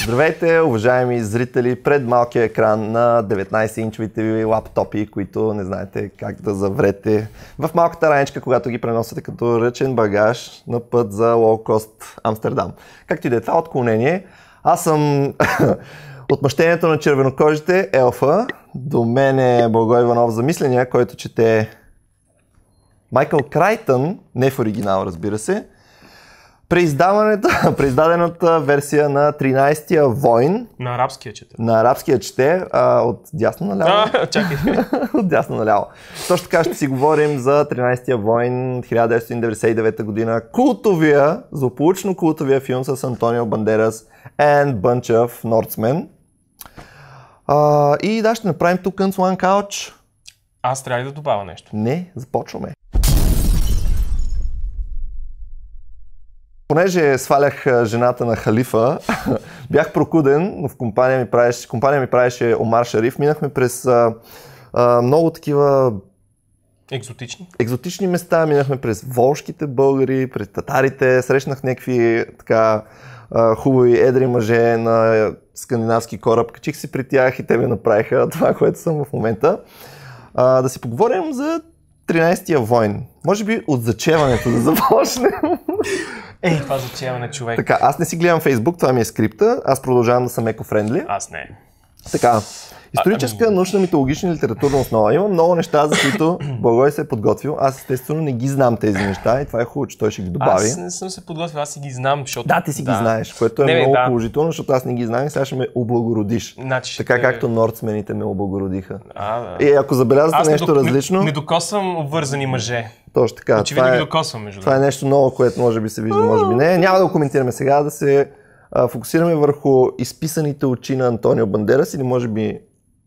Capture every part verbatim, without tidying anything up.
Здравейте, уважаеми зрители пред малкия екран на деветнайсет-инчовите ви лаптопи, които не знаете как да заврете в малката раничка, когато ги преносите като ръчен багаж на път за лоукост Амстердам. Както и да е това отклонение, аз съм отмъщението на червенокожите, Елфа. До мен е Благой Иванов Замисления, който чете Майкъл Крайтън, не в оригинал, разбира се. Преиздадената версия на тринайсетия войн. На арабския чете. На арабския чете, а, от дясно наляво. А, чакай. От дясно наляво. Точно така ще си говорим за тринайсетия войн, хиляда деветстотин деветдесет и девета година. Култовия, злополучно култовия филм с Антонио Бандерас and Bunch of Norsemen. А, и да, ще направим тук Кънц One Couch. Аз трябва ли да добавя нещо? Не, започваме. Понеже свалях жената на халифа, бях прокуден, но в компания ми правеше, компания ми правеше Омар Шариф. Минахме през а, а, много такива екзотични. екзотични места, минахме през волжките българи, през татарите, срещнах някакви така а, хубави едри мъже на скандинавски кораб, качих си при тях и те ми направиха това, което съм в момента. А, да си поговорим за тринайсетия войн. Може би от зачеването да започнем. Ей, това зачеване, човек. Така, аз не си гледам Фейсбук, това ми е скрипта, аз продължавам да съм еко-френдли. Аз не. Така, историческа, научна, митологична, литературна основа. Има много неща, за които Благой се е подготвил. Аз естествено не ги знам тези неща и това е хубаво, че той ще ги добави. Аз не съм се подготвил, аз си ги знам, защото... Да, ти си да. ги знаеш, което е не, много да. положително, защото аз не ги знам и сега ще ме облагородиш. Значи, така ще... както нордсмените ме облагородиха. А, да. И ако забелязвате аз нещо не, различно... Не, не докосвам обвързани мъже. Точно така. Очевидно това ги е, докосвам, между това е нещо ново, което може би се вижда, може би не. Няма да го коментираме сега, да се а, фокусираме върху изписаните очи на Антонио Бандерас или може би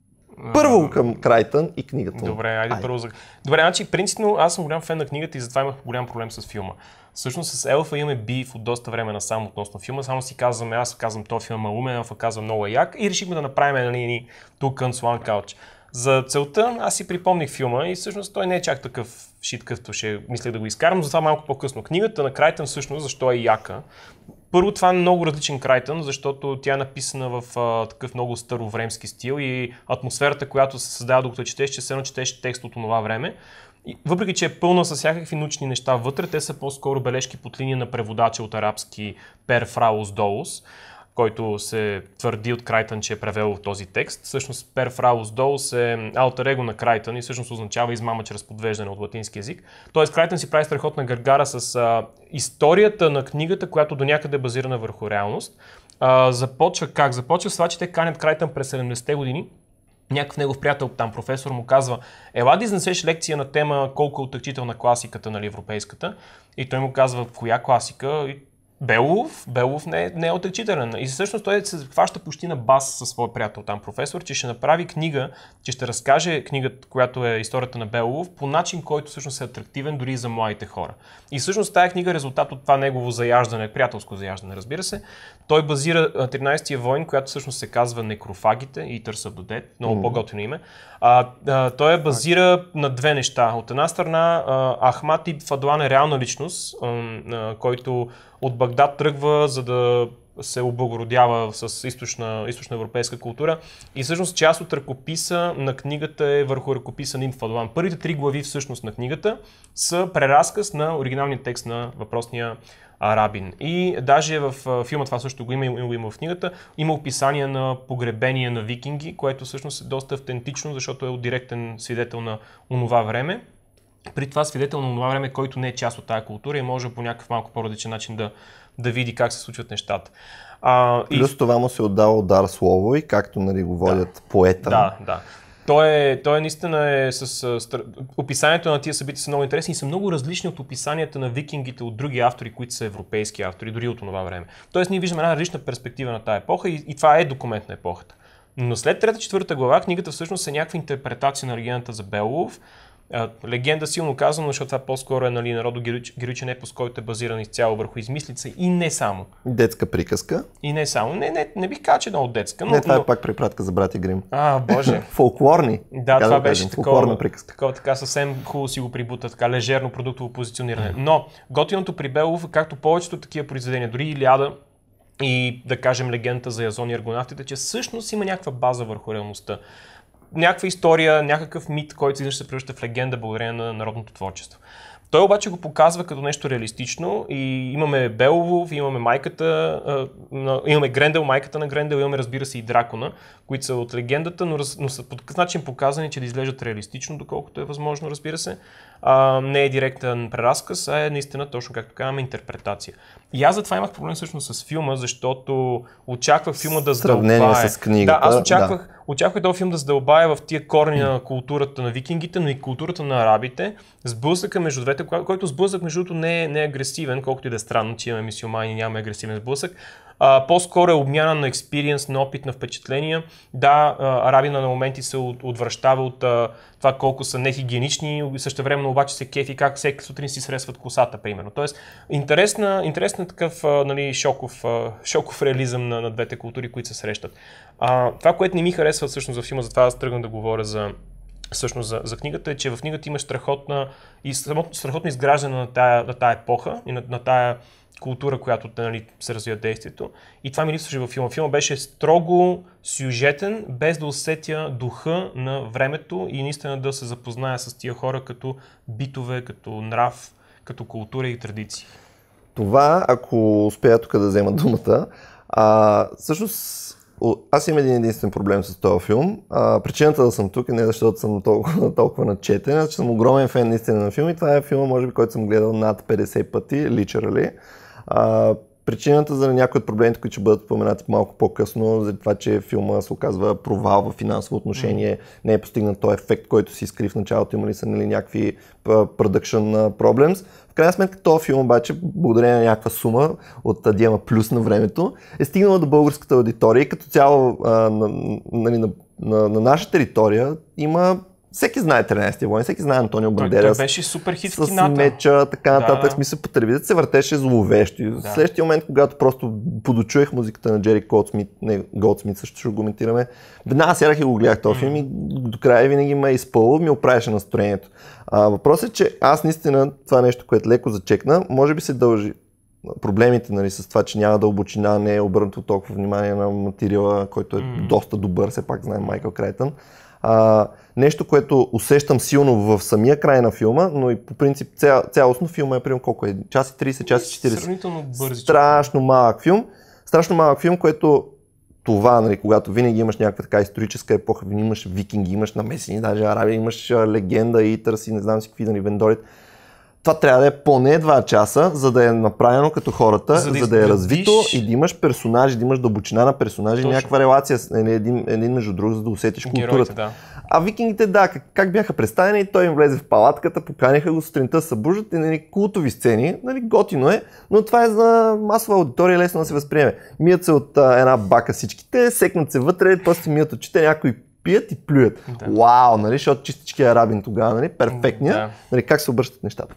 първо към Крайтън и книгата. Добре, айде, айде. първо за... Добре, значи принципно аз съм голям фен на книгата и затова имах голям проблем с филма. Всъщност с Елфа имаме биф от доста време насам относно филма, само си казваме, аз казвам, този филм е умен, Елфа казва много е як и решихме да направим нали, тук Кънц One Couch. За целта аз си припомних филма и всъщност той не е чак такъв шит, какъвто ще мисля да го изкарам, затова малко по-късно. Книгата на Крайтън всъщност защо е яка. Първо, това е много различен Крайтън, защото тя е написана в а, такъв много старовремски стил и атмосферата, която се създава докато четеш, че все едно четеш текст от това време. И, въпреки че е пълна с всякакви научни неща вътре, те са по-скоро бележки под линия на преводача от арабски Пер Фраус Доус, който се твърди от Крайтън, че е превел този текст. Всъщност Пер Фраус Доус е алтер его на Крайтън и всъщност означава измама чрез подвеждане от латински език. Тоест Крайтън си прави страхотна гаргара с а, историята на книгата, която до някъде е базирана върху реалност. А, започва как? Започва с това, че те канят Крайтън през седемдесетте години. Някакъв негов приятел, там професор, му казва: ела да изнесеш лекция на тема колко е оттъкчителна класиката, нали, европейската. И той му казва: коя класика? И Белов, Белов не е, не е оттъкчителен. И всъщност той се хваща почти на бас със своя приятел, там професор, че ще направи книга, че ще разкаже книгата, която е историята на Белов, по начин, който всъщност е атрактивен дори за младите хора. И всъщност тази книга е резултат от това негово заяждане, приятелско заяждане, разбира се. Той базира тринайсетия войн, която всъщност се казва Некрофагите, Eaters of the Dead, много mm-hmm. по-готино име. А, а, той е базира на две неща. От една страна, а, Ахмад ибн Фадлан е реална личност, а, а, който от Багдад тръгва, за да се облагородява с източна, източна европейска култура. И всъщност част от ръкописа на книгата е върху ръкописа на Ибн Фадлан. Първите три глави всъщност на книгата са преразказ на оригиналния текст на въпросния арабин. И даже в филма това също го има, има, има в книгата, има описание на погребения на викинги, което всъщност е доста автентично, защото е директен свидетел на онова време. При това свидетел на това време, който не е част от тази култура и може по някакъв малко по-различен начин да, да види как се случват нещата. А, Плюс и... това му се отдава дар слово и както нали, го водят да. Поета. Да, да. Той е, той е наистина е с... Стър... Описанието на тия събития са много интересни и са много различни от описанията на викингите от други автори, които са европейски автори, дори от това време. Тоест ние виждаме една различна перспектива на тази епоха и, и това е документ на епохата. Но след трета-четвърта глава книгата всъщност е някаква интерпретация на легендата за Белов. Легенда силно казано, защото това по-скоро е нали, народо-героичен епос, който е базиран изцяло върху измислица и не само. Детска приказка. И не само. Не, не, не бих казал, че е много детска. Но, не, това но... е пак препратка за братя Грим. А, боже. Фолклорни. Да, това да беше такова, приказка. такова, така съвсем хубаво си го прибута, така лежерно продуктово позициониране. Но готиното при Белов, както повечето такива произведения, дори Илиада, и да кажем легендата за Язон и аргонавтите, че всъщност има някаква база върху реалността. Някаква история, някакъв мит, който изведнъж се превръща в легенда благодарение на народното творчество. Той обаче го показва като нещо реалистично и имаме Беовулф, имаме майката, а, имаме Грендел, майката на Грендел, имаме разбира се и дракона, които са от легендата, но, раз, но са по такъв начин показани, че да изглеждат реалистично, доколкото е възможно, разбира се. А, не е директен преразказ, а е наистина точно както казваме интерпретация. И аз затова имах проблем всъщност с филма, защото очаквах филма да задълбае. Сравнение с книгата. Да, аз очаквах, да. очаквах този филм да задълбае в тия корени на културата на викингите, но и културата на арабите. Сблъсъка между двете, който сблъсък между другото не е, не е агресивен, колкото и да е странно, че имаме мюсюлмани и нямаме агресивен сблъсък. А, по-скоро е обмяна на експириенс, на опит, на впечатления. Да, арабина на моменти се от, отвръщава от а, това колко са нехигиенични, същевременно обаче се кефи как всеки сутрин си сресват косата, примерно. Тоест, интересна, интересна такъв а, нали, шоков, а, шоков реализъм на, на двете култури, които се срещат. А, това, което не ми харесва всъщност за филма, затова аз тръгвам да говоря за всъщност за, за книгата, е, че в книгата имаш страхотна и страхотно изграждане на тая, на тая епоха и на, на тая култура, която нали, се развива действието. И това ми липсваше във филма. Филма беше строго сюжетен, без да усетя духа на времето и наистина да се запозная с тия хора като битове, като нрав, като култура и традиции. Това, ако успея тук да взема думата, а, всъщност аз имам един единствен проблем с този филм. А, причината да съм тук е не защото съм толкова, толкова начетен, а че съм огромен фен наистина на филм и това е филма, може би, който съм гледал над петдесет пъти, literally. А, причината за някои от проблемите, които ще бъдат споменати малко по-късно, за това, че филма се оказва провал в финансово отношение, mm. не е постигнат този ефект, който си изкри в началото, има ли са нали, някакви production problems. В крайна сметка този филм обаче, благодарение на някаква сума от Диема Плюс на времето, е стигнала до българската аудитория и като цяло а, на, нали, на, на, на наша територия има. Всеки знае тринайсети войн, всеки знае Антонио Бандерас. Той беше супер хит в кината. С меча, така нататък. Да. Смисъл по телевизията се въртеше зловещо. И в да. следващия момент, когато просто подочуех музиката на Джери Голдсмит, не Голдсмит също ще го коментираме, веднага сядах и го гледах този филм и до края винаги ме изпълва, ми оправяше настроението. А, въпросът е, че аз наистина това нещо, което леко зачекна, може би се дължи проблемите нали, с това, че няма дълбочина, не е обърнато толкова внимание на материала, който е mm. доста добър, все пак знаем Майкъл Крайтън. А, нещо, което усещам силно в самия край на филма, но и по принцип ця, цялостно филма е примерно колко е? Час и трийсет, час и четирийсет. Сравнително бързи. Страшно малък филм. Страшно малък филм, което това, нали, когато винаги имаш някаква така историческа епоха, имаш викинги, имаш намесени, даже араби, имаш легенда, итърс и не знам си какви нали, вендорите. Това трябва да е поне два часа, за да е направено като хората, за да, за да е развито и да имаш персонажи, да имаш дълбочина на персонажи, Точно. някаква релация един, един между друг, за да усетиш културата. Героите, да. А викингите, да, как, как бяха представени, той им влезе в палатката, поканиха го сутринта, събуждат и нали, култови сцени, нали, готино е, но това е за масова аудитория, лесно да се възприеме. Мият се от а, една бака всичките, секнат се вътре, после си мият очите, някои пият и плюят. Да. Вау, нали, защото чистички арабин тогава, нали, перфектния, да. нали, как се обръщат нещата.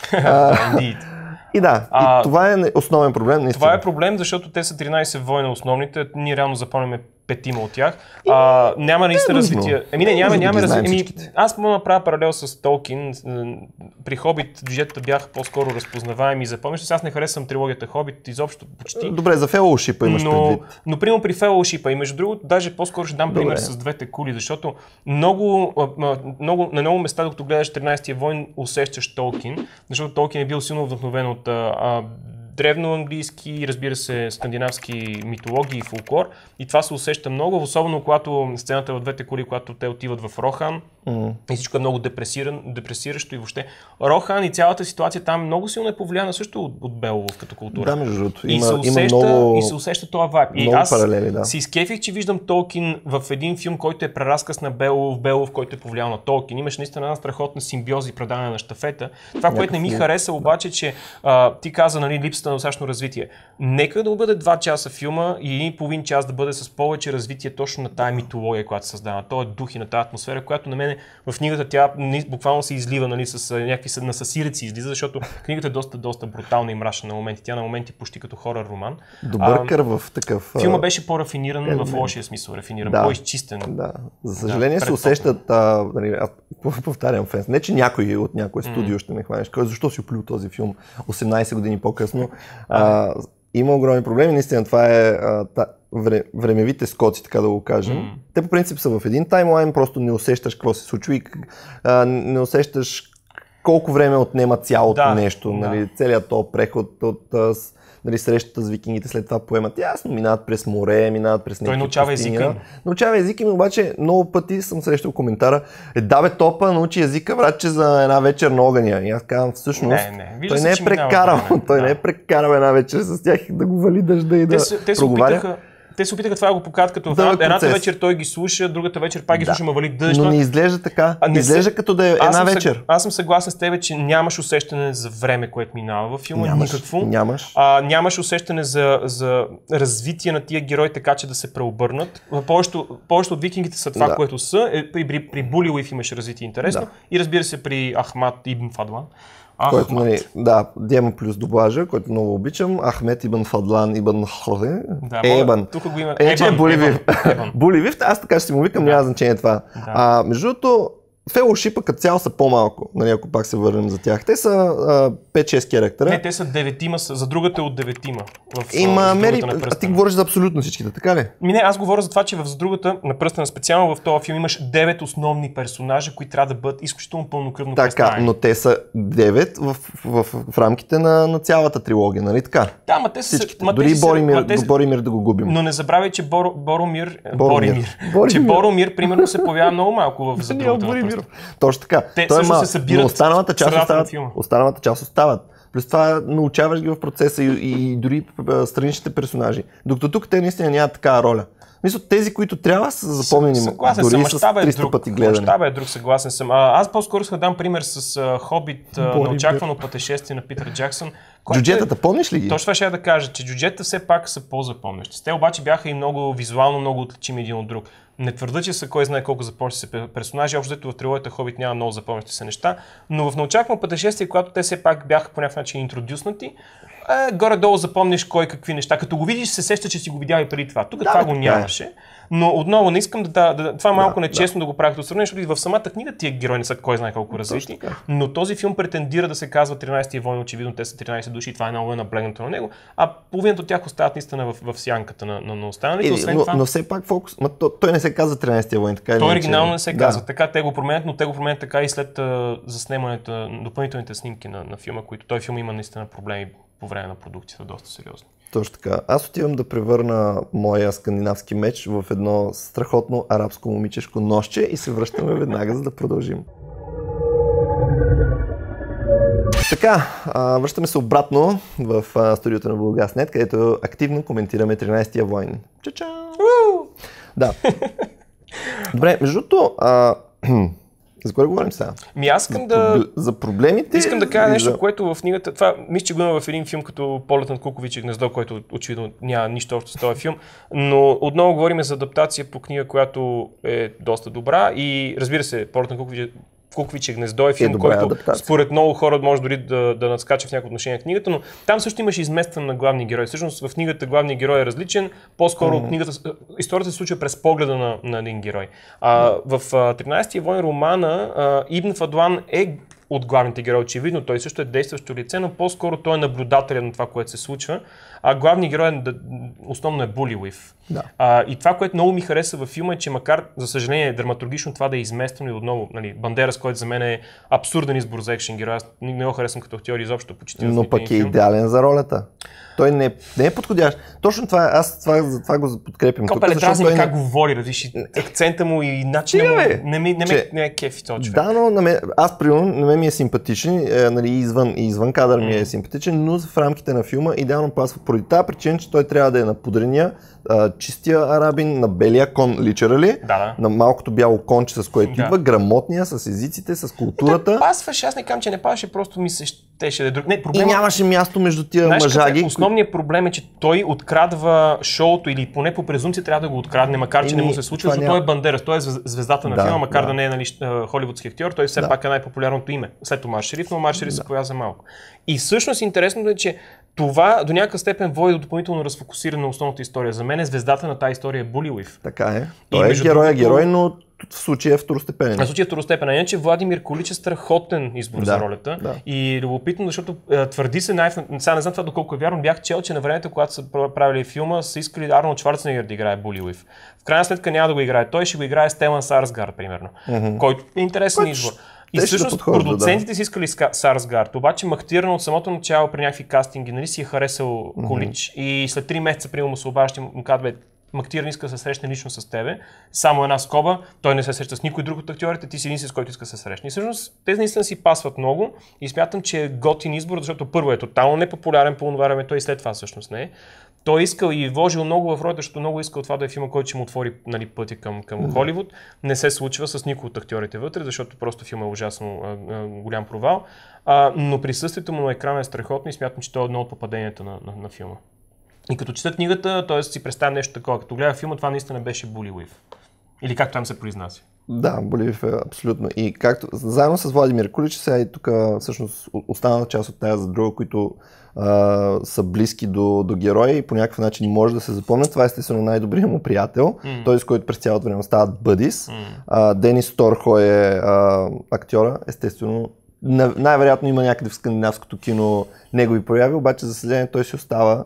И да, а, и това е основен проблем. Наистина. Това е проблем, защото те са тринайсет война основните, ние реално запомняме петима от тях. А, няма наистина развитие. Еми не, няма, няма развитие. Аз мога да направя паралел с Толкин. При Хобит движетата бяха по-скоро разпознаваеми и запомнящи. Аз не харесвам трилогията Хобит изобщо почти. Добре, за Фелоушипа имаш но, предвид. Но примерно при Фелоушипа и между другото, даже по-скоро ще дам Добре. пример с двете кули, защото много, много, на много места, докато гледаш тринайсети войн, усещаш Толкин, защото Толкин е бил силно вдъхновен от а, древноанглийски и разбира се скандинавски митологии и фолклор и това се усеща много, особено когато сцената в двете коли, когато те отиват в Рохан mm. и всичко е много депресиращо и въобще Рохан и цялата ситуация там много силно е повлияна също от, от Беовулф като култура. Да, между другото. И, има, се усеща, има много, и се усеща това вайб. И аз паралели, да. си изкефих, че виждам Толкин в един филм, който е преразказ на Беовулф, Беовулф, който е повлиял на Толкин. Имаш наистина една страхотна симбиоза и предаване на щафета. Това, Някакъв което не ми хареса обаче, че а, ти каза, нали, липсата на достатъчно развитие. Нека да бъде два часа филма и половин час да бъде с повече развитие точно на тая митология, която се създава, на този дух и на тази атмосфера, която на мен в книгата тя буквално се излива, нали, с някакви насасирици излиза, защото книгата е доста, доста брутална и мрачна на моменти. Тя на моменти почти като хорър роман. Добър кървав такъв. Филма беше по-рафиниран е, в лошия смисъл, рафиниран, да, по-изчистен. Да. За съжаление да, се усещат, а, нали, аз повтарям фенс, не че някой от някое студио mm. ще ме хванеш, защо си оплю този филм осемнайсет години по-късно. А, има огромни проблеми. Наистина това е а, та, вре, времевите скоци, така да го кажем. Mm. Те по принцип са в един таймлайн, просто не усещаш какво се случва и а, не усещаш колко време отнема цялото да, нещо. Нали, да. Целият този преход от нали, срещата с викингите, след това поемат ясно, минават през море, минават през някакви пустиня. Той научава езика. Научава езика, но обаче много пъти съм срещал коментара, е да бе топа, научи езика, братче, за една вечер на огъня. И аз казвам, всъщност, не, не. Той, се, не е прекарал, той да. не е прекарал една вечер с тях да го вали дъжда и те, да те проговаря. Опитаха... Те се опитаха това да го покажат като да, едната вечер той ги слуша, другата вечер пак ги да. слуша, ма вали дъжд. Но не изглежда така. А, не изглежда се... като да е една вечер. Съг... Аз съм съгласен с тебе, че нямаш усещане за време, което минава във филма. Нямаш, никакво. Нямаш. А, нямаш усещане за, за развитие на тия герои, така че да се преобърнат. Повечето, повечето от викингите са това, да. което са. Е, при, при, при Булиуив имаше развитие интересно. Да. И разбира се при Ахмад Ибн Фадлан. Който, нали, да, Диема плюс дублажа, който много обичам. Ахмед Ибн Фадлан Ибн Ходе. Да, Ебан. Тук го има. Е, че е Буливив. Буливив, аз така ще си му викам, да. няма значение това. Да. А, между другото, Фелошипа като цяло са по-малко, нали, ако пак се върнем за тях. Те са пет-шест характера. Не, те са деветима, за другата е от деветима. Има, Мери, а ти говориш за абсолютно всичките, така ли? Ми не, аз говоря за това, че в за другата на пръстена, специално в този филм имаш девет основни персонажа, които трябва да бъдат изключително пълнокръвно представени. Така, но те са девет в, в, в, в рамките на, на цялата трилогия, нали така? Да, ма те са... Ма дори те Боримир, ма те са... Боримир да го губим. Но не забравяй, че Бор, Боромир... Боримир. Боримир. Че Боромир, примерно, се появява много малко в за другата. Точно така. Те Той също е, се събират, но останалата част остават. Останалата част остават. Плюс това научаваш ги в процеса и, и дори страничните персонажи. Докато тук те наистина нямат такава роля. Мисля, тези, които трябва са запомнени дори с триста пъти гледане. Мащаба е друг, съгласен съм. А, аз по-скоро ще дам пример с uh, Хобит, uh, неочаквано пътешествие на Питър Джаксън. Джуджетата, е... помниш ли ги? Точно това ще я да кажа, че джуджетата все пак са по-запомнящи. Те обаче бяха и много визуално, много отличими един от друг. Не твърда, че са кой знае колко запомнящи се персонажи, общо дето в трилогията Хобит няма много запомнящи се неща, но в неочаквано пътешествие, когато те все пак бяха по някакъв начин интродюснати, е, горе-долу запомниш кой какви неща. Като го видиш, се сеща, че си го видял и преди това. Тук да, това го нямаше. Е. Но отново не искам да, да, да това малко да, нечестно да. да го правя като сравнение, защото и в самата книга тия герои не са кой знае колко развити. Но този филм претендира да се казва тринайсетия войн, очевидно те са тринайсет души и това е много наблегнато на него, а половината от тях остават наистина в, в сянката на, на, на останалите. Е, освен но, това... но все пак фокус, ма, той не се казва тринайсетия войн, така. Той оригинално не се казва, да. така те го променят, но те го променят така и след uh, заснемането, допълнителните снимки на, на филма, които той филм има наистина проблеми по време на продукцията, доста сериозно. Точно така. Аз отивам да превърна моя скандинавски меч в едно страхотно арабско момичешко нощче и се връщаме веднага, за да продължим. Така, връщаме се обратно в студиото на Булгас.нет, където активно коментираме тринайсетия войн. Ча-ча! Да. Добре, между другото, за кое говорим сега? Ми аз искам да... За проблемите? Искам да кажа нещо, за... което в книгата... Това мисля, че го има в един филм като Полет над Куковиче гнездо, който очевидно няма нищо общо с този филм. Но отново говорим за адаптация по книга, която е доста добра и разбира се, Полет над Куковиче Куковиче гнездо е филм, е който адаптация. Според много хора може дори да, да надскача в някакво отношение на книгата, но там също имаше изместване на главни герои. Всъщност в книгата главният герой е различен, по-скоро mm-hmm. книгата, историята се случва през погледа на, на един герой. А, в тринайсетия войн романа а, Ибн Фадлан е от главните герои, очевидно, той също е действащо лице, но по-скоро той е наблюдателен на това, което се случва. А главният герой е, основно е Булиуив. Да. А, и това, което много ми хареса във филма е, че макар, за съжаление, драматургично това да е изместено и отново, нали, Бандерас, който за мен е абсурден избор за екшен герой, аз не го харесвам като актьор изобщо почти. Но пък е филм. Идеален за ролята. Той не, не е подходящ. Точно това, аз това, за това го подкрепям. Копеле, трябва да как не... говори, различи акцента му и начинът му. Не, не, не, че... не е кефи този човек. Да, но на мен, аз примерно, на мен ми е симпатичен, е, нали, извън, извън кадър ми е симпатичен, но в рамките на филма идеално пасва поради тази причина, че той трябва да е на подрения, чистия арабин, на белия кон, личерали, да, да. На малкото бяло конче, с което да. Идва, грамотния, с езиците, с културата. Пасваше, аз не кам, че не пасваше, просто ми се щеше да е друг. Не, проблема... И нямаше място между тия знаеш, мъжаги. Основният проблем е, че той открадва шоуто или поне по презумпция трябва да го открадне, макар че и, не му се случва, защото няма... той е Бандерас, той е звездата на да, филма, макар да, да не е нали, холивудски актьор, той все да. Пак е най-популярното име. След Омар Шериф, но Омар Шериф да. Се появява за малко. И всъщност интересното е, че това до някаква степен води до допълнително разфокусиране на основната история. За мен е звездата на тази история е Булиуив. Така е. Той е герой, другото... герой, но в случая е второстепенен. В случая е второстепенен. Иначе Владимир Кулич е страхотен избор да, за ролята. Да. И любопитно, защото е, твърди се, най- сега не знам това доколко е вярно, бях чел, че на времето, когато са правили филма, са искали Арнолд Шварценегер да играе Булилив. В крайна сметка няма да го играе той, ще го играе Стелан Сарсгард, примерно, mm-hmm. който е интересен Който избор. И всъщност да продуцентите да. си искали Сарсгард, обаче Мактиран от самото начало при някакви кастинги, нали си е харесал mm-hmm. Кулич и след три месеца примерно му се обажда, му казва, бе, Мактиран иска да се срещне лично с тебе, само една скоба, той не се среща с никой друг от актьорите, ти си един с който иска да се срещне. И всъщност те наистина си пасват много и смятам, че е готин избор, защото първо е тотално непопулярен по това време, той и след това всъщност не е. Той искал и вложил много в ролята, защото много искал това да е филма, който ще му отвори, нали, пътя към, към mm-hmm. Холивуд. Не се случва с никой от актьорите вътре, защото просто филма е ужасно а, а, голям провал. А, но присъствието му на екрана е страхотно и смятам, че това е едно от попаденията на, на, на филма. И като чета книгата, т.е. си представям нещо такова. Като гледа филма, това наистина беше Булилив. Или както там се произнася. Да, Булилив е абсолютно. И както заедно с Владимир Кулич, сега и тук всъщност останала част от тая за друга, които а, са близки до, до героя и по някакъв начин може да се запомнят. Това е естествено най-добрият му приятел, mm. той с който през цялото време стават бъдис. Mm. А, Денис Торхо е а, актьора, естествено. Най-вероятно има някъде в скандинавското кино негови прояви, обаче за съжаление той си остава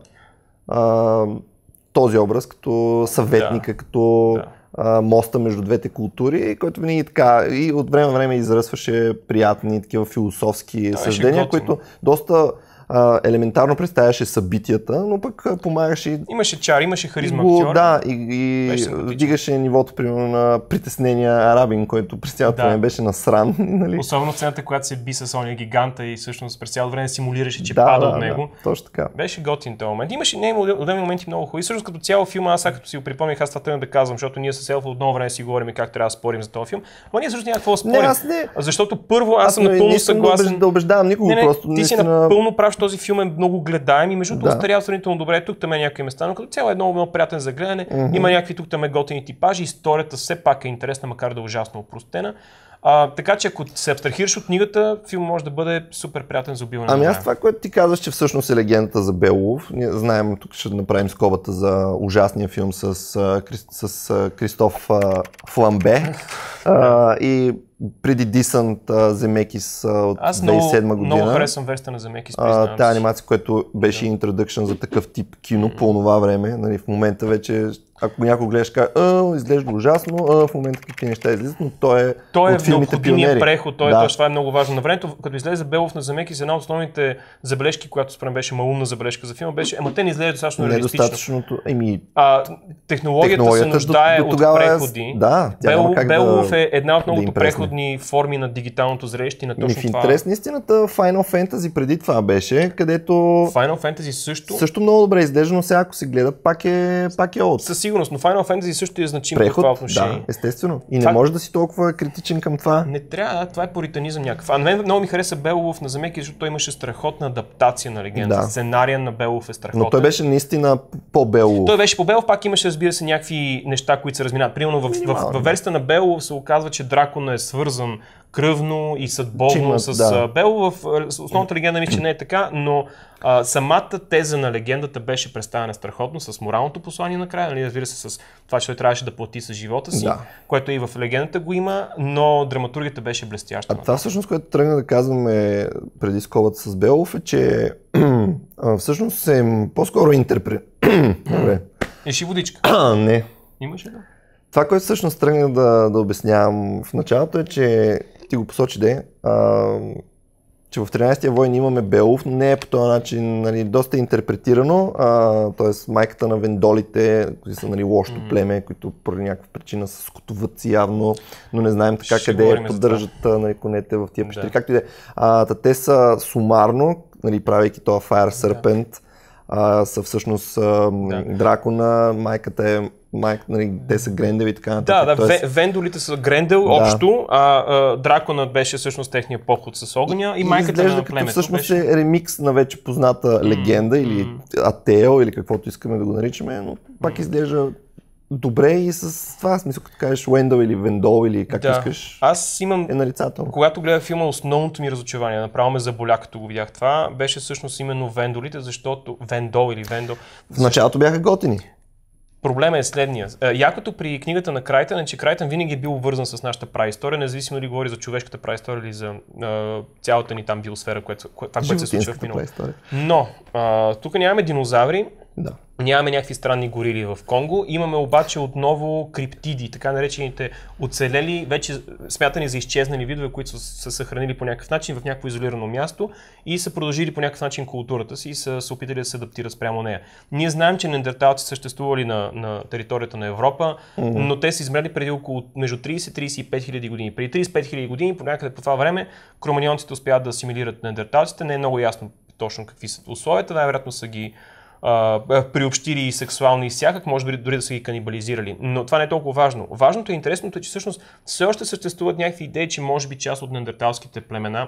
Uh, този образ като съветника, да. като uh, моста между двете култури, който винаги така и от време на време изръсваше приятни такива философски да, съждения, които доста Uh, елементарно представяше събитията, но пък uh, помагаше и... Имаше чар, имаше харизма го, актьор. Да, и, и вдигаше нивото, примерно, на притеснения арабин, който през цялото време да. беше насран. Нали? Особено сцената, която се би с ония гиганта и всъщност през цялото време симулираше, че да, пада да, от него. Да, точно така. Беше готин този момент. Имаше не, отделни моменти много хубави. Всъщност като цяло филма, аз като си го припомних, аз това тръгна да казвам, защото ние с Елфа от много време си говорим как трябва да спорим за този филм. Но ние също няма какво да спорим. Не, аз не. Защото първо аз, аз съм напълно съгласен. Да убеждавам никого, не, не, просто. Ти наистина... си напълно прав, този филм е много гледаем и между другото да. остарява сравнително добре. Тук там е някакви места, но като цяло е много, много приятен за гледане. Mm-hmm. Има някакви тук там е готини типажи. Историята все пак е интересна, макар да е ужасно опростена. А, така че ако се абстрахираш от книгата, филм може да бъде супер приятен за убиване. Ами аз това, което ти казваш, че всъщност е легендата за Беовулф. Ние знаем, тук ще направим скобата за ужасния филм с, с, с Кристоф Фламбе а, и преди Дисънт Земекис от аз две хиляди и седма много, година. Много харесвам версията на Земекис, признавам. Тая анимация, която беше да. introduction за такъв тип кино mm-hmm. по това време. Нали, в момента вече, ако някой гледаш, казва, а, изглежда ужасно, а, в момента какви неща излизат, но той е той от филмите пионери. Преход, той, да. той, това е много важно. На времето, като излезе Белов на Земекис, една от основните забележки, която според беше малумна забележка за филма, беше, ама те не изглежда достатъчно реалистично. Еми, а, технологията, технологията се нуждае до, до от преходи. Да, Белов, Белов да, е една от многото да преходни форми на дигиталното зрещи на точно в това. В интерес на истината Final Fantasy преди това беше, където... Final Fantasy също... Също много добре изглежда, но сега ако се гледа, пак е, пак е от. Със сигурност, но Final Fantasy също е значим преход, в това отношение. Да, естествено. И това... не може да си толкова критичен към това. Не трябва, да, това е пуританизъм някакъв. А на мен много ми хареса Белов на Земеки, защото той имаше страхотна адаптация на легенда. Да. Сценария на Белов е страхотен. Но той беше наистина по-Белов. Той беше по-Белов, пак имаше, разбира се, някакви неща, които се разминават. Примерно в, в, в, в версията на Белов се оказва, че дракона е свързан кръвно и съдбовно Чимат, с да. Белов. В основната легенда ми, че не е така, но а, самата теза на легендата беше представена страхотно с моралното послание накрая, нали, разбира се, с това, че той трябваше да плати с живота си, да. Което и в легендата го има, но драматургията беше блестяща. А това всъщност, което тръгна да казваме преди скобата с Белов е, че всъщност е по-скоро интерпрет. Еши водичка. Не. Имаш ли да? Това, което всъщност тръгнах да, да обяснявам в началото е, че ти го посочи де, а, че в тринайсетия войн имаме Белов, но не е по този начин, нали, доста интерпретирано, т.е. майката на вендолите, които са, нали, лошото mm-hmm. племе, които поради някаква причина са скотовъци явно, но не знаем така ще къде поддържат, нали, конете в тия пещери, да. Както и де. А, те са сумарно, нали, правейки този Fire Serpent, да. А, са всъщност а, да. Дракона, майката е майк, нали, те са Грендел и така нататък. Да, да, Тоест... вендолите са Грендел да. Общо, а, а драконът беше всъщност техния поход с огъня и, и майката на племето като всъщност беше... е ремикс на вече позната mm, легенда или mm. Атео или каквото искаме да го наричаме, но пак mm. изглежда добре и с това смисъл, като кажеш Уендъл или Вендол или как да. Искаш, аз имам, е нарицателно. Когато гледах филма, основното ми разочарование, направо ме заболя, като го видях това, беше всъщност именно Вендолите, защото Вендол или Вендол... В началото бяха готини. Проблемът е следния. Якото при книгата на Крайтън е, че Крайтън винаги е бил вързан с нашата праистория, независимо дали говори за човешката праистория или за а, цялата ни там биосфера, което, това, което се случва в миналото. Но а, тук нямаме динозаври, да. Нямаме някакви странни горили в Конго, имаме обаче отново криптиди, така наречените оцелели, вече смятани за изчезнали видове, които са се съхранили по някакъв начин в някакво изолирано място и са продължили по някакъв начин културата си и са се опитали да се адаптират спрямо нея. Ние знаем, че неандерталци съществували на, на територията на Европа, mm-hmm. но те са измрели преди около между трийсет и трийсет и пет хиляди години. Преди трийсет и пет хиляди години, по някъде по това време, кроманьонците успяват да асимилират неандерталците. Не е много ясно точно какви са условията, най-вероятно са ги Uh, приобщили и сексуално и всякак, може дори, дори да са ги канибализирали. Но това не е толкова важно. Важното и интересното е, че всъщност все още съществуват някакви идеи, че може би част от неандерталските племена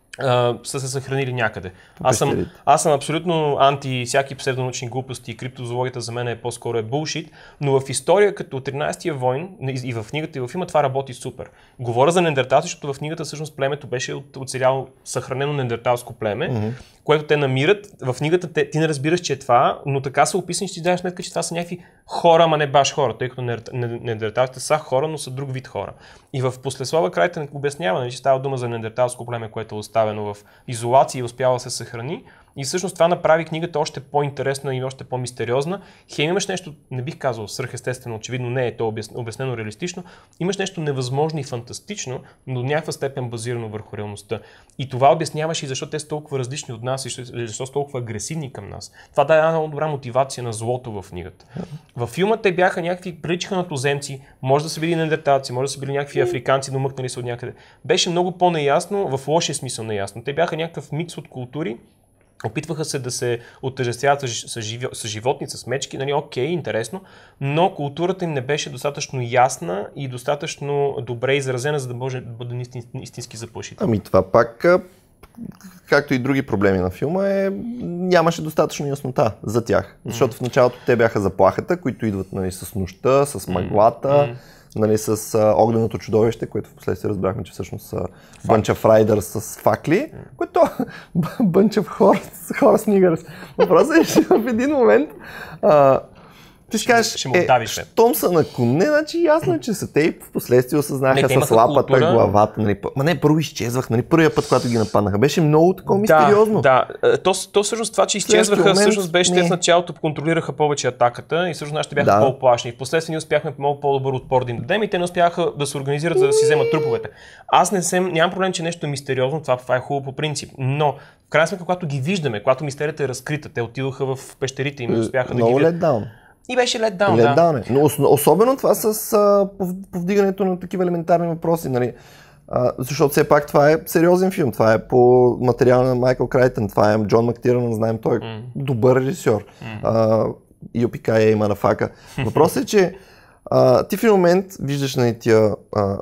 Uh, са се съхранили някъде. Аз съм, аз съм абсолютно анти всяки псевдонаучни глупости и криптозоологията за мен е по-скоро е булшит, но в история като тринайсетия войн и в книгата и в филма това работи супер. Говоря за неандерталци, защото в книгата всъщност племето беше оцеляло съхранено неандерталско племе, mm-hmm. което те намират. В книгата те, ти не разбираш, че е това, но така са описани, че ти даваш сметка, че това са някакви хора, ама не баш хора, тъй като неандерталците са хора, но са друг вид хора. И в послеслова Крайтън обяснява, че става дума за неандерталско племе, което е оставено в изолация и успява да се съхрани. И всъщност това направи книгата още по-интересна и още по-мистериозна. Хем имаш нещо, не бих казал свръхестествено, очевидно не е то обяснено реалистично, имаш нещо невъзможно и фантастично, но до някаква степен базирано върху реалността. И това обясняваше и защо те са толкова различни от нас и защо са толкова агресивни към нас. Това даде една много добра мотивация на злото в книгата. Във филма те бяха някакви, приличаха на туземци, може да са били неандерталци, може да са били някакви африканци, домъкнали се от някъде. Беше много по-неясно, в лошия смисъл неясно. Те бяха някакъв микс от култури. Опитваха се да се отъждествяват с, с, с животни, с мечки, нали, окей, интересно, но културата им не беше достатъчно ясна и достатъчно добре изразена, за да може да бъде истински заплашително. Ами това пак, както и други проблеми на филма, е, нямаше достатъчно яснота за тях. Защото mm. в началото те бяха заплахата, които идват, нали, с нощта, с мъглата, mm. нали, с а, огненото чудовище, което в последствие разбрахме, че всъщност са Bunch of Riders с факли, mm. което Bunch of Horse, horse Niggers. Въпросът е, че в един момент а, ти ще кажеш, е, щом са на коне, значи ясно е, че са те и в последствие осъзнаха с лапата, култура, главата. Нали, ма не, първо изчезвах, нали, първия път, когато ги нападнаха. Беше много такова мистериозно. Да, да. То, то всъщност това, че изчезваха, момент, всъщност беше, те в началото контролираха повече атаката и всъщност нашите бяха да. по-плашни. Впоследствие ние успяхме много по-добър отпор да им дадем и те не успяха да се организират, за да си вземат труповете. Аз не съм, нямам проблем, че нещо е мистериозно, това, това е хубаво по принцип, но в крайна сметка, когато ги виждаме, когато мистерията е разкрита, те отидоха в пещерите и не успяха да ги видят. И беше let down, let down, да. Но ос, особено това с а, повдигането на такива елементарни въпроси, нали? А, защото все пак това е сериозен филм, това е по материала на Майкъл Крайтън, това е Джон Мактирън, знаем, той е mm. добър режисьор. Mm. Юпикая и манафака. Въпросът е, че а, ти в един момент виждаш на нали, тия а,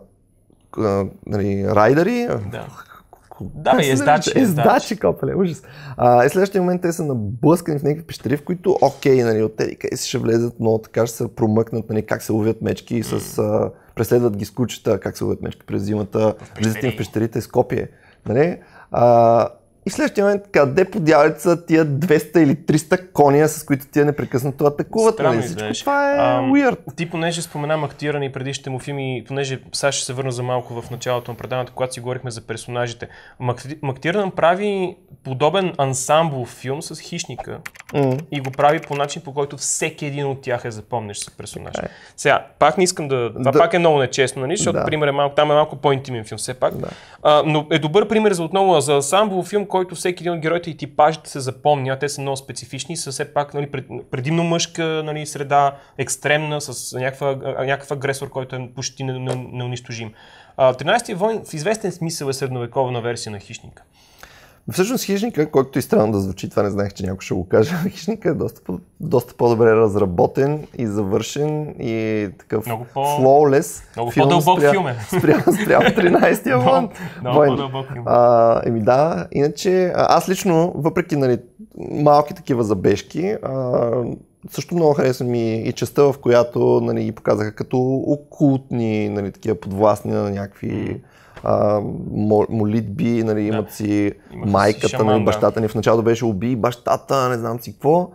а, нали, райдери, да. Да, бе, ездачи, ездачи, копеле, ужас. А, и следващия момент те са наблъскани в някакви пещери, в които, окей, нали, от тези къде си ще влезат, но така ще се промъкнат, нали, как се ловят мечки, mm. с, а, преследват ги с кучета, как се ловят мечки през зимата, влизат им в пещерите с Скопие. Нали? А, и в следващия момент, къде по дяволица тия двеста или триста коня, с които тия непрекъснато атакуват? Нали? Всичко това е а, weird. Ти понеже спомена Мактирън и предишните му филми, понеже сега ще се върна за малко в началото на предаването, когато си говорихме за персонажите. Мактирън прави подобен ансамбл филм с Хищника mm. и го прави по начин, по който всеки един от тях е запомнеш с персонаж. Okay. Сега, пак не искам да... Това да. пак е много нечестно, нали? Защото да. пример е малко, там е малко по-интимен филм все пак. Да. А, но е добър пример за отново за ансамбл филм, който всеки един от героите и типажите се запомня, те са много специфични, са все пак, нали, предимно мъжка, нали, среда, екстремна, с някаква, някакъв агресор, който е почти неунищожим. тринайсетия войн в известен смисъл е средновековна версия на Хищника. Всъщност Хищника, който и странно да звучи, това не знаех, че някой ще го каже, Хищника е доста, по, доста по-добре разработен и завършен и такъв много по... flawless много филм. Много по-дълбок филм е. Спрямо, спрямо тринайсетия войн. Много по-дълбок филм. А, еми да, иначе аз лично, въпреки нали, малки такива забежки, а, също много харесвам и, и частта, в която нали, ги показаха като окултни, нали, такива подвластни на някакви mm. а, молитби, нали, имат да. си Имаха майката, си шаман, нали, бащата ни в началото беше убий бащата, не знам си какво.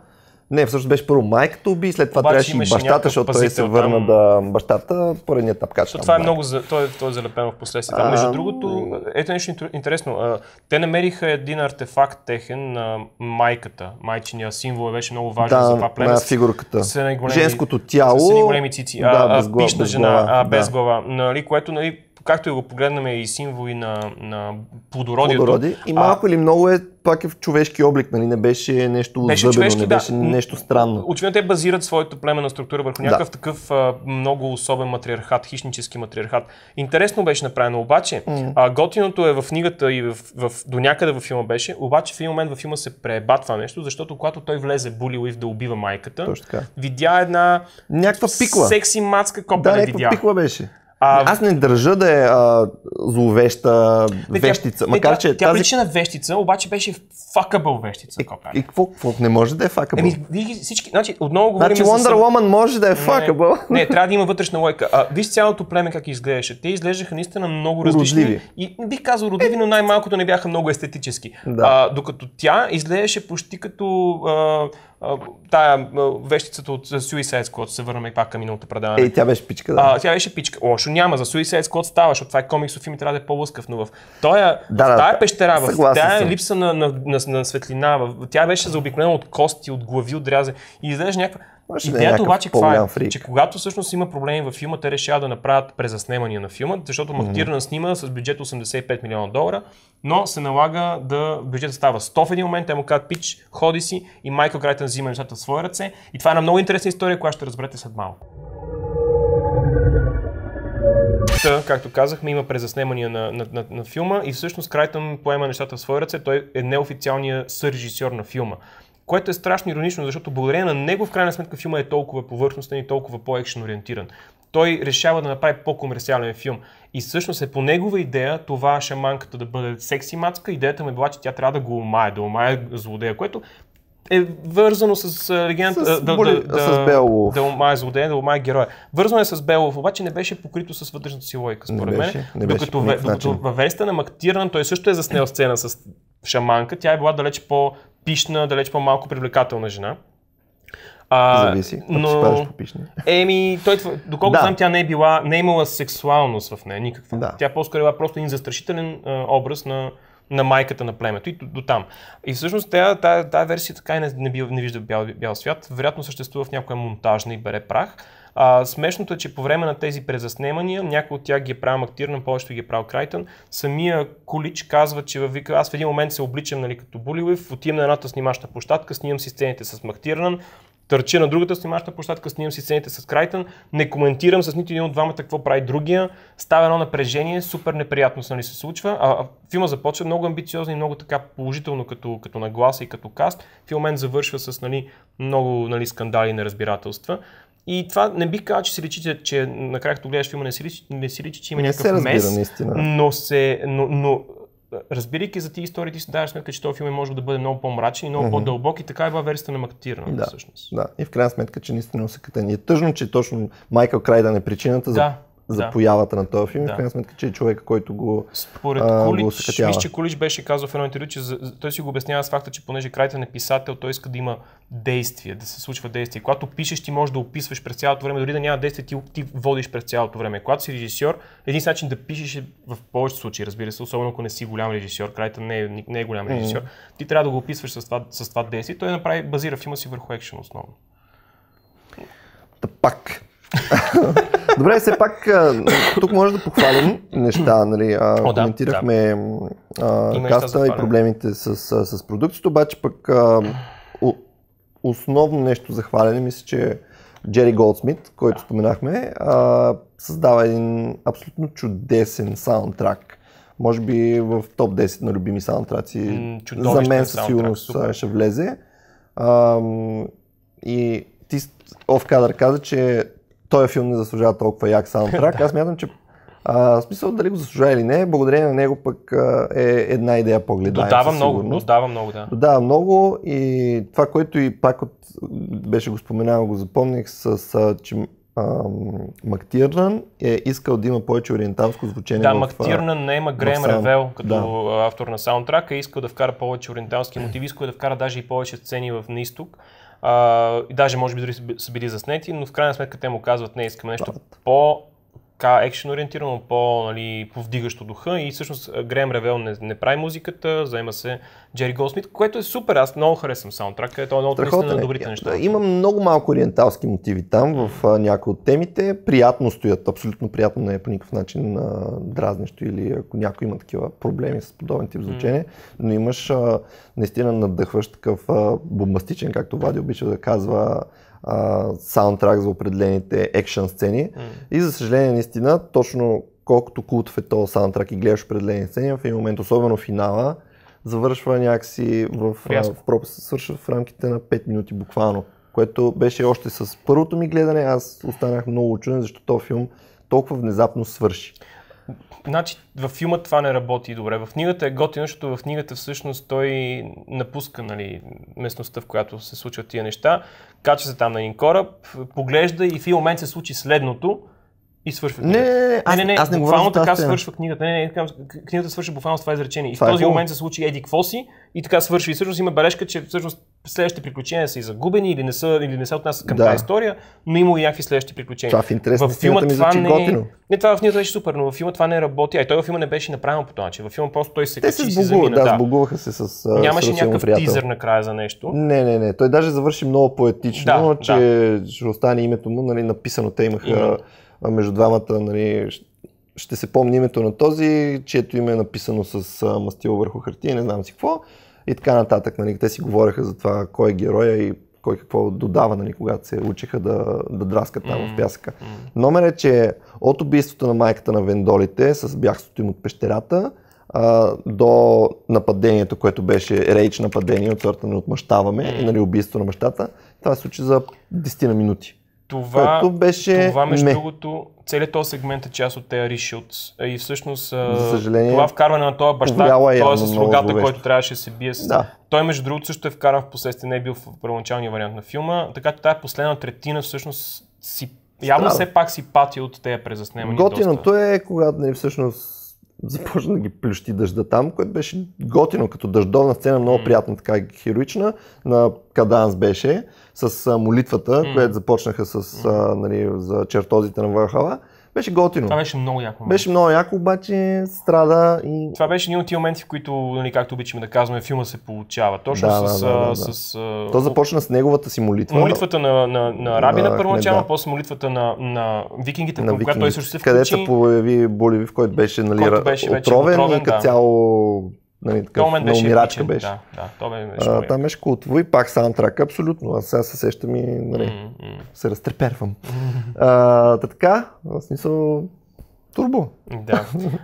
Не, всъщност беше първо майката уби, след това Обаче трябваше и имаше бащата, някакъв защото той се пазител върна там. да бащата, поредният тапкач. Защото там, това е да. много, за... той, той е залепено в последствие. Там, А, между другото, ето нещо интер- интересно. А, те намериха един артефакт техен на майката. Майчиния символ беше много важен за това Да, племе. на с- фигурката. с едни големи- Женското тяло. С едни големи цици. Да, А, без а, глава- пишна без жена, глава, а, без да. глава. Нали, което, нали, както и го погледнем и символи на, на плодородието. Плодороди. И малко или много е пак е в човешки облик, нали? Не беше нещо Беше зъбено, човешки, не да. беше нещо странно. Очевидно те базират своята племенна структура върху някакъв Да. такъв а, много особен матриархат, хищнически матриархат. Интересно беше направено, обаче mm. а, готиното е в книгата и в, в, до някъде във филма беше, обаче в един момент във филма се преба това нещо, защото когато той влезе Були Уив да убива майката, Точно така. видя една Някаква пикла. секси мацка копа Да, не някаква видя. пикла беше. А, Аз не държа да е а, зловеща Не, вещица, тя, макар не, че тя, тя тази... прилича на вещица, обаче беше факабъл вещица. Копа. И какво, какво не може да е факабъл? Еми, виж всички, значи, отново говорим Значи за... Wonder Woman може да е Не, факабъл. Не, трябва да има вътрешна лойка. А, виж цялото племе как изглеждаше. Те изглеждаха наистина много различни. Уродливи. И не бих казал родливи, но най-малкото не бяха много естетически. Да. А, докато тя изглеждаше почти като а, а, тая а, вещицата от Suicide Squad, се върнем пак към миналото предаване. Ей, тя беше пичка, да. А, тя беше пичка. Лошо няма, за Suicide Squad става, защото това е комиксов филм и трябва да е по-лъскав, но в тоя, Да, в да, тая да. пещера, в Съгласен тая съм. липса на, на, на, на светлина, в, тя беше заобиколена от кости, от глави, от дрязе и изглежда някаква... Може да е Идеята някакъв обаче каква по-голям е, фрик. че когато всъщност има проблеми във филма, те решават да направят презаснемания на филма, защото Мактирнан снима с бюджет осемдесет и пет милиона долара, но се налага да бюджетът става сто в един момент, те му казват пич, ходи си и Майкъл Крайтън взима нещата в свои ръце и това е една много интересна история, която ще разберете след малко. Та, както казахме, има презаснемания на, на, на, на филма и всъщност Крайтън поема нещата в свои ръце, той е неофициалният сърежисьор на филма. Което е страшно иронично, защото благодарение на него в крайна сметка филма е толкова повърхностен и толкова по-екшен ориентиран. Той решава да направи по-комерциален филм. И всъщност е по негова идея това шаманката да бъде секси мацка. Идеята ми е била, че тя трябва да го омае, да омае злодея, което е вързано с легендата С да, Були- да, с да, Беовулф. да омае злодея, да омае героя. Вързано е с Беовулф, обаче не беше покрито с вътрешната си логика, според Не мен. беше, не беше Докато, по ве- никакъв докато начин. във версията на Мактирнан той също е заснел сцена с шаманка, тя е била далеч по-пишна, далеч по-малко привлекателна жена. А, Зависи, ако но... си падаш по пишни. Еми, той, доколко Да. знам, тя не е била, не е имала сексуалност в нея, никаква. Да. Тя по-скоро е била просто един застрашителен а, образ на, на майката на племето и до, до там. И всъщност тази, тази, тази версия така и не, не, бил, не вижда бял, бял свят, вероятно съществува в някоя монтажна и бере прах. А, смешното е, че по време на тези презаснемания, някой от тях ги е правил Мактирнан, повечето ги е правил Крайтън. Самия Кулич казва, че във вика, аз в един момент се обличам, нали, като Були Уив, отивам на едната снимачна площадка, снимам си сцените с Мактирнан, търча на другата снимачна площадка, снимам си сцените с Крайтън, не коментирам с нито един от двамата какво прави другия, става едно напрежение, супер неприятно нали, се случва, а, а филма започва много амбициозно и много така положително като, като нагласа и като каст, в момент завършва с нали, много нали, скандали и неразбирателства. И това не бих казал, че се личи, че, че накрая като гледаш филма не си личи, не си личи че има Не някакъв се разбира, мес, наистина. но се... Но, но, разбирайки за тези истории, ти си даваш сметка, че този филм може да бъде много по-мрачен и много mm-hmm. по-дълбок и така е била версията на Мактирнан, Да, всъщност. да. И в крайна сметка, че наистина усъката ни е тъжно, че точно Майкъл Крайтън е причината за, Да, за да. появата на този филм. Да. И в крайна сметка, че е човека, който го Според а, го Кулич, усъкътява. мисля, че Кулич беше казал в едно интервю, че за, за- той си го обяснява с факта, че понеже Крайтън е писател, той иска да има действие, да се случва действие. Когато пишеш, ти можеш да описваш през цялото време, дори да няма действие, ти, ти водиш през цялото време. Когато си режисьор, един начин да пишеш е в повечето случаи, разбира се, особено ако не си голям режисьор, Крайтън не е, не е голям режисьор, ти трябва да го описваш с това, с това действие. Той направи, базира филма си върху екшен основно. Та пак. Добре, все пак а, тук може да похвалим неща, нали, а, О, да, коментирахме а, Има неща за каста и хваляне. проблемите с, с, с продукцията, обаче пък а, о, основно нещо за хваляне мисля, че Джери Голдсмит, който споменахме, а, създава един абсолютно чудесен саундтрак. Може би в топ десет на любими саундтраци. М, За чудовищен мен със саундтрак, сигурност супер. ще влезе. А, и ти оф кадър каза, че този филм не заслужава толкова як саундтрак. Аз мятам, че а, в смисъл дали го заслужава или не, благодарение на него пък а, е една идея по-гледаема. Додава със много, сигурност. додава много, да. Додава много и това, което и пак от, беше го споменал, го запомних с а, че а, Мактирнан е искал да има повече ориенталско звучение. Да, в, Мактирнан не има Греем саунд- Ревел като да. автор на саундтрака, е искал да вкара повече ориенталски мотиви, искал да вкара даже и повече сцени в на изток. А, и даже може би дори са били заснети, но в крайна сметка те му казват, не искаме нещо по екшен ориентирано, по, нали, повдигащо духа и всъщност Греъм Ревел не, не прави музиката, заема се Джери Голдсмит, което е супер, аз много харесвам саундтрака, това е много наистина на добрите неща. Има много малко ориенталски мотиви там в а, някои от темите, приятно стоят, абсолютно приятно, не е по никакъв начин а, дразнещо или ако някой има такива проблеми с подобен тип звучение, mm. но имаш а, наистина надъхващ такъв а, бомбастичен, както Влади обича да казва, Uh, саундтрак за определените екшън сцени mm. и за съжаление наистина точно колкото култов е този саундтрак и гледаш определени сцени, в един момент, особено финала, завършва някакси в, в, в, свършва в рамките на пет минути буквално, което беше още с първото ми гледане, аз останах много учуден, защото този филм толкова внезапно свърши. Значи във филма това не работи добре. В книгата е готино, защото в книгата всъщност той напуска, нали, местността, в която се случват тия неща, кача се там на един кораб, поглежда и в един момент се случи следното и свършва книгата. Не, не, аз не, не, аз не буквално така свършва книгата. Не, не, книгата свършва буквално с това изречение. И това в този е момент се случи еди какво си и така свършва. И всъщност има бележка, че всъщност следващите приключения са и загубени или не са, или не се отнасят към да. тази история, но има и някакви следващи приключения. Това в интерес на филма ми звучи готино. Не, това в книгата беше супер, но във филма това не работи. А и той във филма не беше направен по този начин. Във филма просто той се качи и се замина. Да, сбогуваха се с а, нямаше някакъв приятел. тизър накрая за нещо. Не, не, не. Той даже завърши много поетично, да, че да. ще остане името му, нали, написано. Те имаха Именно. между двамата, нали, ще се помни името на този, чието име е написано с а, мастило върху хартия, не знам си какво. И така нататък. Нали, те си говореха за това кой е героя и кой какво додава, нали, когато се учиха да, да драскат там mm. в пясъка. Mm. Номер е, че от убийството на майката на Вендолите с бягството им от пещерата а, до нападението, което беше рейдж нападение от сорта не отмъщаваме mm. и, нали, убийство на бащата, това се случи за десет минути. Това, беше това между ме. другото, целият този сегмент е част от тези рeshoots и всъщност съжаление, това вкарване на този баща, той с рогата, който трябваше да се бие с... Да. Той между другото също е вкаран в последствие, не е бил в първоначалния вариант на филма, така че тази последна третина всъщност си, явно все пак си пати от тези презаснемания. Готиното е, когато, нали, всъщност започна да ги плющи дъжда там, което беше готино като дъждовна сцена, много mm. приятна, така хероична, на каданс беше, с а, молитвата, mm. която започнаха с, mm. а, нали, за чертозите на Валхала. Беше готино. Това беше много яко. Беше много яко, обаче страда и... Това беше един от тия моменти, в които, нали, както обичаме да казваме, филма се получава. Точно да, с... Да, да, да, с, да. То започна с неговата си молитва. Молитвата на, на, на Рабина първоначално, да. после молитвата на, на викингите, на която той също се включи. Къде се появи Боливив, който беше, нали, който беше отровен, отровен и като да. цяло... Нали, такъв, много мирачка беше. Да, да, то беше а, там беше култово и пак саундтрак, абсолютно. Аз сега се сещам и, нали, mm-hmm. се разтрепервам. Mm-hmm. А, така, в смисъл турбо. Да.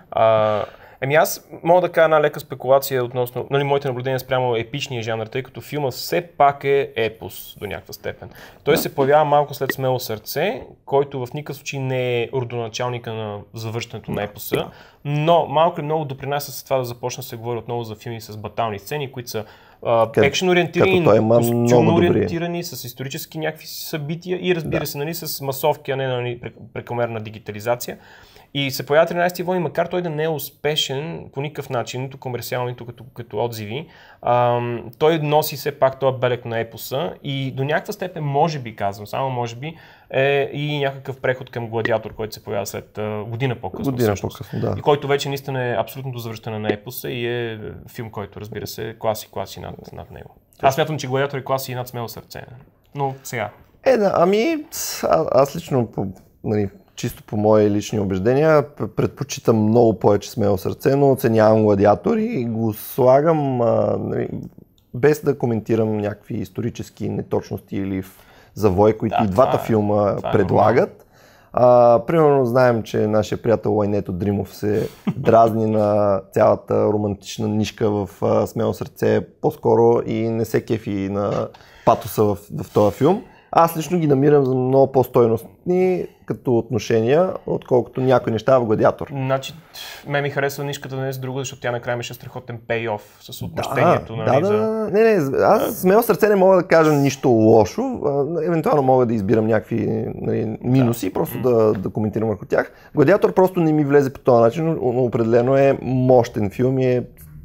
А, еми аз мога да кажа една лека спекулация относно, нали, моите наблюдения спрямо епичния жанр, тъй като филмът все пак е епос до някаква степен. Той да. се появява малко след Смело сърце, който в никакъв случай не е родоначалника на завършването на епоса, но малко и много допринася с това да започна да се говори отново за филми с батални сцени, които са екшен ориентирани, костюмно ориентирани, с исторически някакви събития и разбира да. се, нали, с масовки, а не, нали, прекомерна дигитализация. И се появява тринайсети войни, макар той да не е успешен по никакъв начин, нито комерциално, нито като, като отзиви, ам, той носи все пак този белег на епоса и до някаква степен, може би, казвам, само може би, е и някакъв преход към Гладиатор, който се появява след а, година по-късно. Година по-късно, да. И който вече наистина е абсолютното завръщане на епоса и е филм, който, разбира се, класи, класи над, над него. Аз смятам, че Гладиатор е класи и над Смело сърце. Но сега. Е, да, ами а, аз лично, нали, чисто по мои лични убеждения, предпочитам много повече Смело сърце, но оценявам Гладиатор и го слагам, а, нали, без да коментирам някакви исторически неточности или завой, които да, и двата е, филма предлагат. А, примерно знаем, че нашия приятел Лайнето Дримов се дразни на цялата романтична нишка в а, Смело сърце по-скоро и не се кефи на патоса в, в този филм. Аз лично ги намирам за много по-стойностни като отношения, отколкото някои неща в Гладиатор. Значи, ме ми харесва нишката днес друго, защото тя накрая имаше страхотен пей-оф с отмъщението. Да, нали, да, за... да. Не, не, аз Смело сърце не мога да кажа нищо лошо, евентуално мога да избирам някакви, нали, минуси, да. просто да, да коментирам върху тях. Гладиатор просто не ми влезе по този начин, но определено е мощен филм и е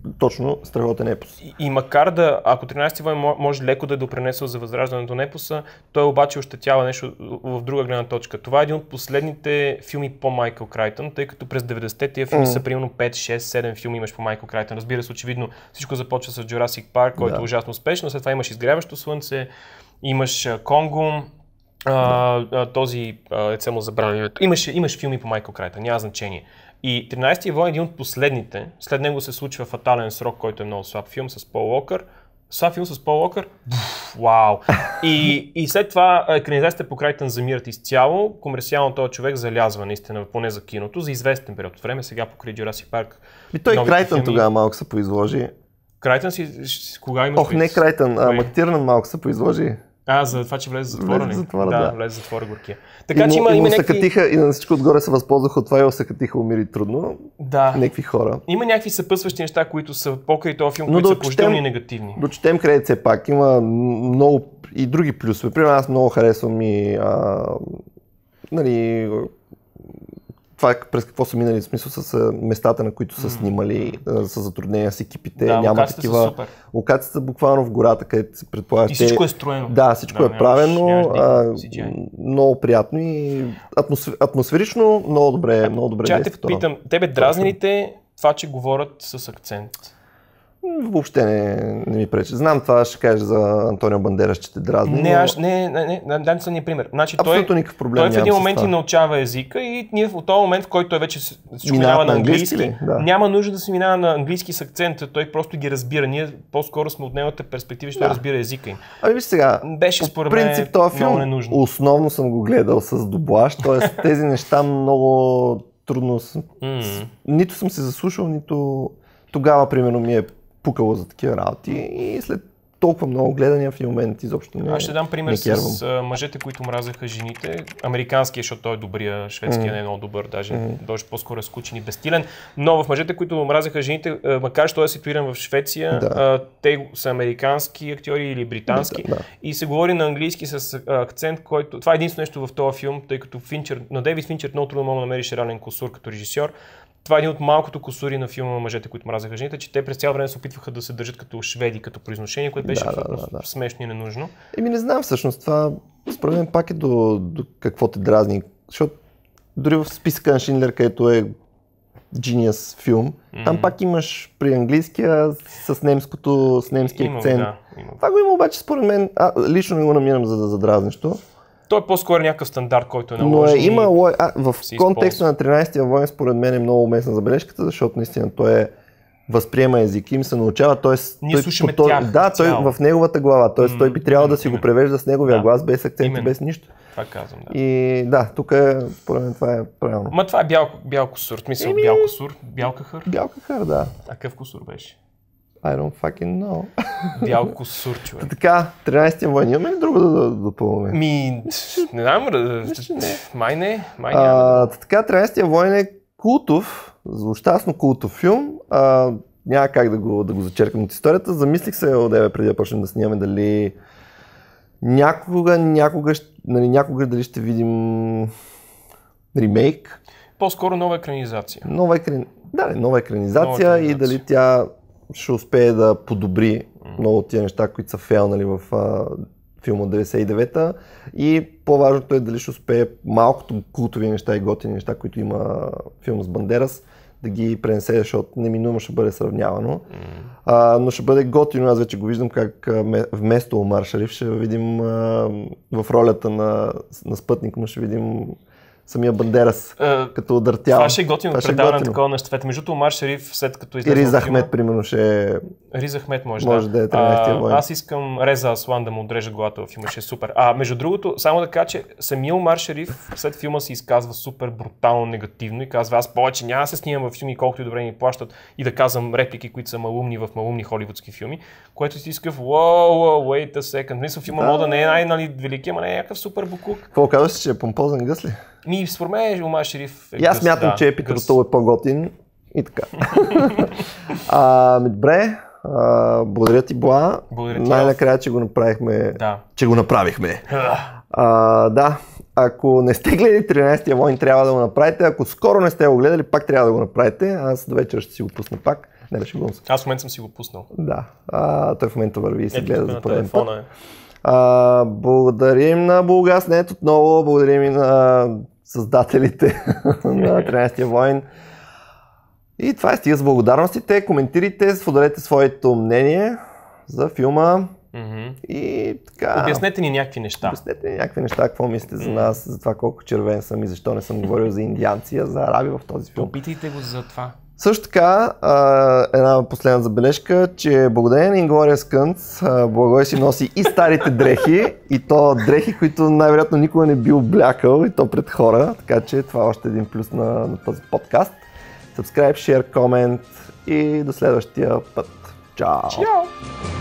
точно страхотен епос. И, и макар да, ако тринайсети войн може леко да е допринесъл за възраждането на епоса, той обаче ощетява нещо в друга гледна точка. Това е един от последните филми по Майкъл Крайтън, тъй като през деветдесетте тия филми mm. са примерно пет, шест, седем филми имаш по Майкъл Крайтън. Разбира се, очевидно всичко започва с Jurassic Парк, който да. е ужасно успешно, след това имаш Изгряващо слънце, имаш Конго, а, а, този, деца му забравя, имаш, имаш филми по Майкъл Крайтън, няма значение. И тринайсети войн е един от последните, след него се случва Фатален срок, който е много слаб филм с Пол Уокър. Слаб филм с Пол Уокър? Вау! И, и след това екранизацията по Крайтън замират изцяло, комерциално този човек залязва наистина, поне за киното, за известен период от време, сега покрай Jurassic Park. И той Крайтън филми... тогава малко се произложи. Крайтън си, кога има? Ох, не Крайтън, а Мактирнан малко се произложи. А, за това, че влезе в затвора, влезе в затвора, да. Да, влезе в затвора горкия. Така, и че му, има, и има някакви... Съкатиха, и на всичко отгоре се възползваха от това и осъкатиха умири трудно. Да. Някакви хора. Има някакви съпътстващи неща, които са покрай този филм, но които да са положителни и негативни. Да четем кредит все пак. Има много и други плюсове. Примерно аз много харесвам и а, нали, това през какво са минали, в смисъл с местата, на които са снимали, mm. с затруднения с екипите, да, няма такива. Локациите са буквално в гората, където се предполага. И всичко е строено. Да, всичко да, е правено, нямаш, нямаш а, много приятно и атмосфер... атмосферично, много добре. Много добре. Чай те питам, тебе дразни ли те това, че говорят с акцент? Въобще не, не ми пречи. Знам това, ще кажеш за Антонио Бандерас, че те дразни. Не, но... аз не, не, не, дай са ни пример. Значи, абсолютно той, никакъв проблем. Той в един момент и научава езика и ние в този момент, в който той вече всичко минава на английски, английски да. няма нужда да се минава на английски с акцент, той просто ги разбира. Ние по-скоро сме от неговата перспектива, ще да. разбира езика им. Ами виж сега, беше според по принцип мен този филм основно съм го гледал с дублаж, т.е. тези неща много трудно съм. Mm. Нито съм се заслушал, нито тогава примерно ми е пукало за такива работи и след толкова много гледания в един момент изобщо не. Аз ще дам пример с а, мъжете, които мразеха жените. Американския, защото той е добрия, шведския mm. не е много добър, даже mm. дължи по-скоро е скучен и безстилен. Но в мъжете, които мразеха жените, макар че той е ситуиран в Швеция, да. а, те са американски актьори или британски да, да. и се говори на английски с акцент, който... Това е единствено нещо в този филм, тъй като Финчер, на Дейвид Финчер много трудно мога да намериш реален кусур като режисьор. Това е един от малкото кусури на филма Мъжете, които мразеха жените, че те през цяло време се опитваха да се държат като шведи, като произношение, което беше да, да, да, да. смешно и ненужно. Еми не знам всъщност, това според мен пак е до, до какво те дразни, защото дори в списъка на Шиндлер, където е Genius филм, mm-hmm. там пак имаш при английския с немското, с немски имам, акцент. Да, това го има обаче според мен, а, лично не го намирам за, за дразнищо. Той е по-скоро някакъв стандарт, който е наложен. Но е, има, а, в контекста използва. на тринайсети войн според мен е много уместна забележката, защото наистина той е възприема език, им се научава, т.е. Ние той, слушаме той, тях. Да, той цяло. в неговата глава, т.е. той би трябвало да си именно. го превежда с неговия да. глас, без акцент именно. и без нищо. Това казвам, да. И да, тук е, според мен това е правилно. Ма това е бял, бял кусур, в смисъл Еми... бял кусур, бял кахър. Бял кахър, да. А какъв кусур беше? I don't fucking know. Бял кусур, човек. Така, тринайсети войн, имаме ли друго да допълваме? Ми, не знам, май не, май няма. А, така, тринайсети войн е култов, злощастно култов филм. А, няма как да го, да го зачеркам от историята. Замислих се одеве преди да почнем да снимаме дали някога, някога, нали, някога дали ще видим ремейк. По-скоро нова екранизация. Нова, екрани... да, нова, екранизация нова екранизация и дали тя ще успее да подобри mm. много от тия неща, които са фейлнали в а, филма деветдесет и девета и по-важното е дали ще успее малкото култови неща и готини неща, които има филм с Бандерас, да ги пренесе, защото неминуемо ще бъде сравнявано. Mm. А, но ще бъде готино, аз вече го виждам как а, вместо Омар Шариф ще видим а, в ролята на, на спътник му ще видим самия Бандерас, uh, като удъртял. Това ще е готино предаване на такова на щафета. Между Омар Шариф, след като излезе и Риз Ахмед, примерно, ще... Риз Ахмед може, може да, да е тринайсети войн. Аз искам Реза Аслан да му отреже главата в филма, ще е супер. А между другото, само да кажа, че самия Омар Шариф след филма се изказва супер брутално негативно и казва, аз повече няма да се снимам в филми, колкото и добре ми плащат и да казвам реплики, които са малумни в малумни холивудски филми, което си искав, wow, wow, wait a second. Мисля, филма да. Мода не е най-нали велики, ама не е някакъв супер букук. Какво казваш, че е помпозен гъс ли? Ми, според мен Омар Шариф е и аз гъс, смятам, да, че Епитър Тол е по-готин и така. а, добре, а, благодаря ти, Бла. Благодаря ти, най-накрая, че го направихме. Да. Че го направихме. а, да, ако не сте гледали тринайсети войн, трябва да го направите. Ако скоро не сте го гледали, пак трябва да го направите. Аз до вечера ще си го пусна пак. Не беше бонус. Аз в момента съм си го пуснал. Да, а, той в момента върви и се Ето гледа тук за на пореден път. телефона е. А, благодарим на Булгаснет отново, благодарим и на създателите на тринайсети войн. И това е, стига с благодарностите. Коментирайте, споделете своето мнение за филма. Mm-hmm. И така. Обяснете ни някакви неща. Обяснете ни някакви неща, какво мислите за нас, за това колко червен съм и защо не съм говорил за индианци, а за араби в този филм. Попитайте го за това. Също така, една последна забележка, че благодарение на Инглория Скънц, Благой си носи и старите дрехи, и то дрехи, които най-вероятно никога не би облякал, и то пред хора, така че това е още един плюс на, на този подкаст. Subscribe, share, comment и до следващия път. Чао! Чао!